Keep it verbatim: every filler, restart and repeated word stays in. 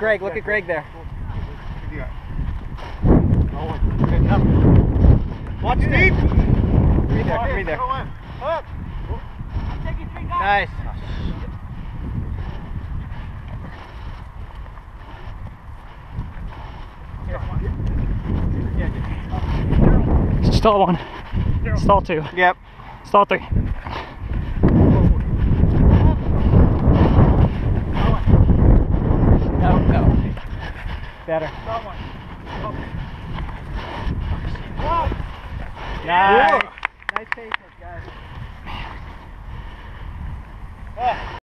Greg. Look at Greg there. Watch deep. Read there. Read there. Up. Nice. Stall one. Stall two. Yep. Stall three. No, no. Better. Nice. Nice patience, guys.